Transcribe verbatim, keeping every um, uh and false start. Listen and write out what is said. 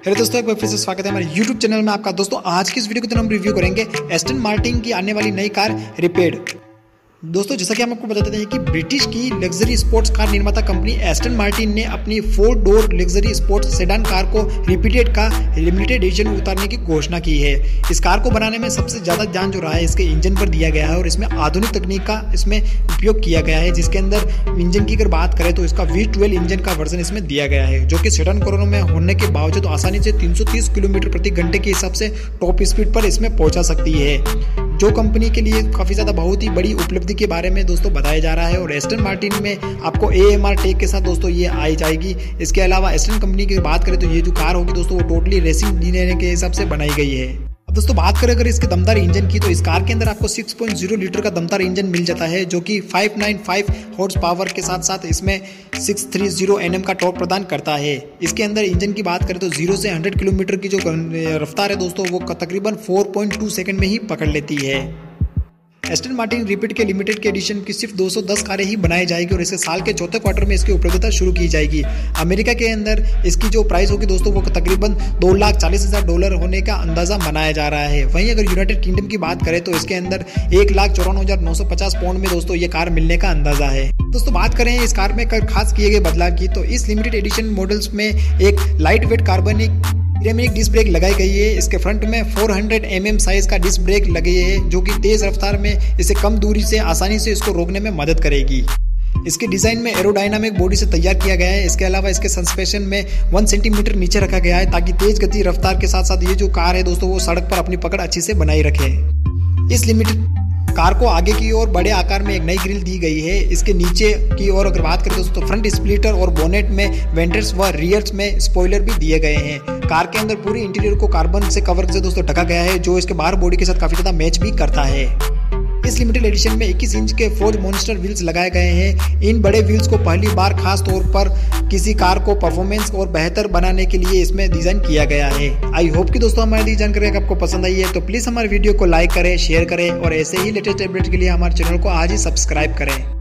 Hello दोस्तों, एक बार फिर से स्वागत है हमारे यूट्यूब चैनल में आपका। दोस्तों आज की इस वीडियो के अंदर हम रिव्यू करेंगे एस्टन मार्टिन की आने वाली नई कार रिपेड। दोस्तों जैसा कि हम आपको बताते हैं कि ब्रिटिश की लग्जरी स्पोर्ट्स कार निर्माता कंपनी एस्टन मार्टिन ने अपनी four door luxury sports sedan car को रिपीटेड का लिमिटेड एडिशन उतारने की घोषणा की है। इस कार को बनाने में सबसे ज्यादा ध्यान जो रहा है इसके इंजन पर दिया गया है और इसमें आधुनिक तकनीक का इसमें उपयोग किया गया है, जिसके अंदर इंजन की अगर बात करें तो इसका वी ट्वेल्व इंजन का वर्जन इसमें दिया गया है, जो कि सेडान कोरोना में होने के बावजूद आसानी से तीन सौ तीस किलोमीटर प्रति घंटे के हिसाब से टॉप स्पीड पर इसमें पहुंचा सकती है, जो कंपनी के लिए काफी ज्यादा बहुत ही बड़ी उपलब्धि के बारे में दोस्तों बताया जा रहा है। और एस्टन मार्टिन में आपको ए एम आर टैग के साथ दोस्तों ये आई जाएगी। इसके अलावा एस्टन कंपनी की बात करें तो ये जो कार होगी दोस्तों वो टोटली रेसिंग जीने के हिसाब से बनाई गई है। अब दोस्तों बात करें अगर इसके दमदार इंजन की, तो इस कार के अंदर आपको छह पॉइंट शून्य लीटर का दमदार इंजन मिल जाता है, जो कि पाँच सौ पचानवे हॉर्स पावर के साथ साथ इसमें छह सौ तीस एन एम का टॉर्क प्रदान करता है। इसके अंदर इंजन की बात करें तो जीरो से सौ किलोमीटर की जो रफ्तार है दोस्तों वो तकरीबन चार पॉइंट दो सेकंड में ही पकड़ लेती है। एस्टन मार्टिन रिपीट के लिमिटेड के एडिशन की सिर्फ दो सौ दस कारें ही बनाई जाएगी और इसके साल के चौथे क्वार्टर में इसकी उपलब्धता शुरू की जाएगी। अमेरिका के अंदर इसकी जो प्राइस होगी दोस्तों वो तकरीबन दो लाख चालीस हजार डॉलर होने का अंदाजा बनाया जा रहा है। वहीं अगर यूनाइटेड किंगडम की बात करें तो इसके अंदर एक लाख चौरानवे हजार नौ सौ पचास पाउंड में दोस्तों ये कार मिलने का अंदाजा है। दोस्तों बात करें इस कार में खास किए गए बदलाव की, तो इस लिमिटेड एडिशन मॉडल्स में एक लाइट वेट कार्बनिक सिरेमिक डिस्क ब्रेक लगाई गई है। इसके फ्रंट में चार सौ एम एम साइज का डिस्क ब्रेक लगे है, जो कि तेज रफ्तार में इसे कम दूरी से आसानी से इसको रोकने में मदद करेगी। इसके डिजाइन में एरोडायनामिक बॉडी से तैयार किया गया है। इसके अलावा इसके सस्पेंशन में वन सेंटीमीटर नीचे रखा गया है, ताकि तेज गति रफ्तार के साथ साथ ये जो कार है दोस्तों वो सड़क पर अपनी पकड़ अच्छी से बनाई रखे। इस लिमिटेड कार को आगे की ओर बड़े आकार में एक नई ग्रिल दी गई है। इसके नीचे की ओर अगर बात करें दोस्तों फ्रंट स्प्लिटर और बोनेट में वेंटर्स व रियर्स में स्पॉइलर भी दिए गए हैं। कार के अंदर पूरी इंटीरियर को कार्बन से कवर से दोस्तों ढका गया है, जो इसके बाहर बॉडी के साथ काफी ज्यादा मैच भी करता है। इस लिमिटेड एडिशन में इक्कीस इंच के फोर्ज मॉन्स्टर व्हील्स लगाए गए हैं। इन बड़े व्हील्स को पहली बार खास तौर पर किसी कार को परफॉर्मेंस और बेहतर बनाने के लिए इसमें डिजाइन किया गया है। आई होप कि दोस्तों हमारी दी जानकारी आपको पसंद आई है, तो प्लीज हमारे वीडियो को लाइक करें, शेयर करें और ऐसे ही लेटेस्ट अपडेट के लिए हमारे चैनल को आज ही सब्सक्राइब करें।